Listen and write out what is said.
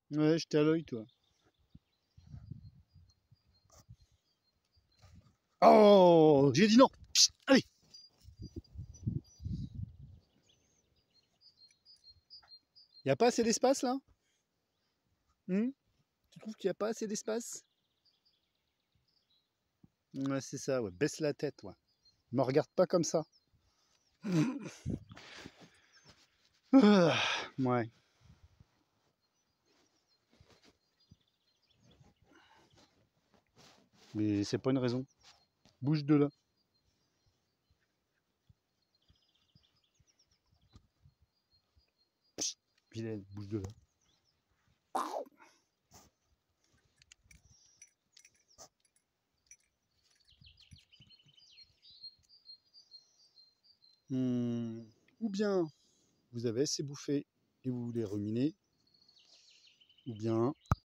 Ouais, j'étais à l'œil, toi. Oh, j'ai dit non. Psst, allez. Y a pas assez d'espace là? Tu trouves qu'il y a pas assez d'espace? Ouais, c'est ça, ouais. Baisse la tête, ouais. Me regarde pas comme ça. Ah, ouais. Mais c'est pas une raison. Bouge de là. Vilaine, bouge de là. Ou bien vous avez assez bouffé et vous voulez ruminer, ou bien